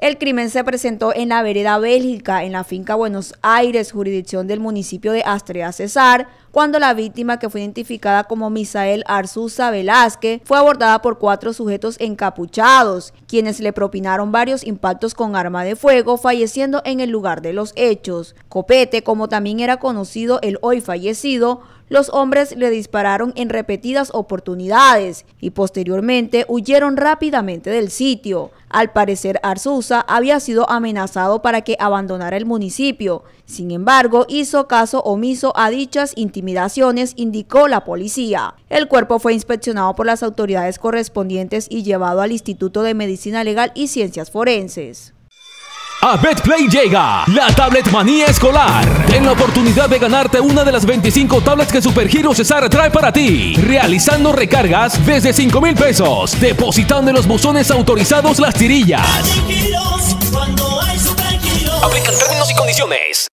El crimen se presentó en la vereda Bélgica, en la finca Buenos Aires, jurisdicción del municipio de Astrea Cesar, cuando la víctima, que fue identificada como Misael Arzuza Velázquez, fue abordada por 4 sujetos encapuchados, quienes le propinaron varios impactos con arma de fuego, falleciendo en el lugar de los hechos. Copete, como también era conocido el hoy fallecido, los hombres le dispararon en repetidas oportunidades y posteriormente huyeron rápidamente del sitio. Al parecer, Arzuza había sido amenazado para que abandonara el municipio. Sin embargo, hizo caso omiso a dichas intimidaciones, indicó la policía. El cuerpo fue inspeccionado por las autoridades correspondientes y llevado al Instituto de Medicina Legal y Ciencias Forenses. A BetPlay llega la Tablet Manía Escolar. En la oportunidad de ganarte una de las 25 tablets que Supergiros Cesar trae para ti, realizando recargas desde 5,000 pesos, depositando en los buzones autorizados las tirillas. Aplican términos y condiciones.